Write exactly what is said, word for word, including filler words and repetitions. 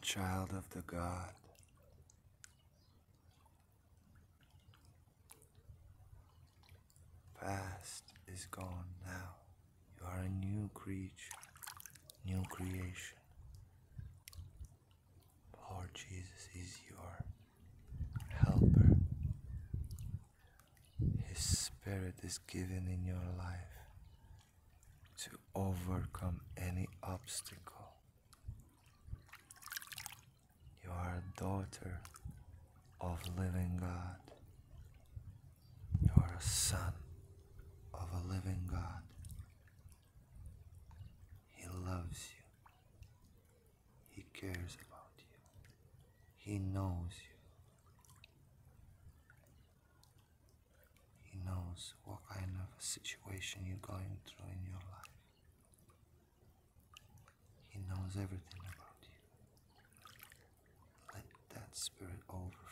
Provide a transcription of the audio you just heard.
child of the God. Past is gone now. You are a new creature, new creation. Lord Jesus is your helper. His Spirit is given in your life to overcome any obstacle. You are a daughter of living God. You are a son of a living God. He loves you. He cares about you. He knows you. He knows what kind of a situation you're going through in your life. He knows everything about you. Let that Spirit overflow